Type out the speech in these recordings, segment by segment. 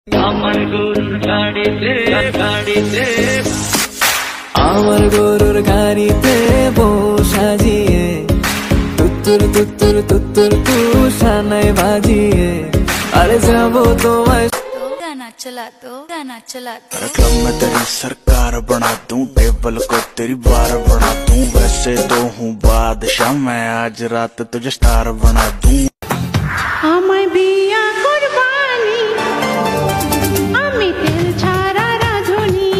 আমার গরুর গাড়িতে বউ সাজিয়ে তুত্তুর তুত্তুর তুত্তুর তু সানাই বাজিয়ে আরে যাবো তোমায় गाना चला दो क्लब में तेरी सरकार बना दूं, टेबल को तेरी बार बना दूं। वैसे तो हूँ बादशाह मैं, आज रात तुझे स्टार बना दूं। আমায় বিয়া কুরবানি আমি তেল ছাড়া রাধুনি,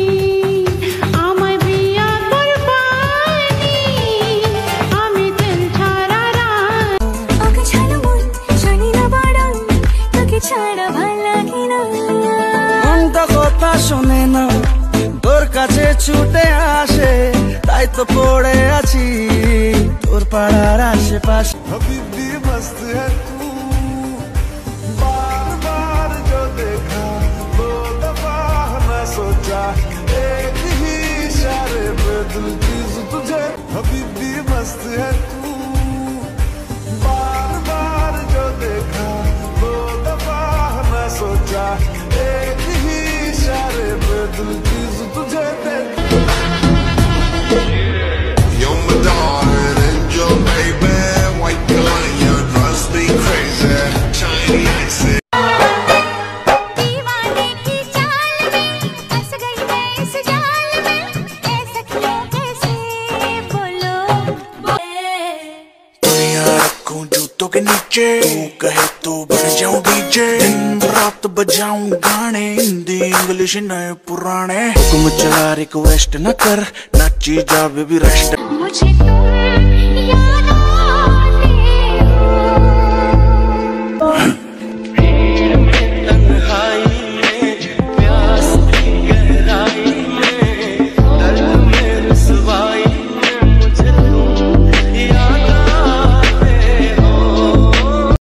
আমায় বিয়া কুরবানি আমি তেল ছাড়া ওকে ছাড়া মন জানি না বাড়াও, তোকে ছাড়া ভাল লাগে না। মনটা কথা শোনে না, তোর কাছে ছুটে আসে, তাই তো পড়ে আছি তোর পাড়ার আশেপাশে। हबीबी मस्त है तू, बार बार जो देखा दो दफा न सोचा, एक ही इशारे पे दिल चीज तुझे। हबीबी मस्त है तू, बार बार जो देखा दो दफा न सोचा, एक ही इशारे पे दिल चीज तुझे देख। You're my darling, angel baby, white lion, must be crazy, shiny icy. दीवाने की चाल में फंस गई मैं इस जाल में, ऐसा क्यों कैसे बोलो दुनिया रखूं जूतों के नीचे, तू कहे तो बन जाऊं डीजे। दिन रात बजाऊं गाने, हिंदी इंग्लिश नए पुराने। हुक्म चला रिक्वेस्ट न कर, नाची जा बेबी रेस्ट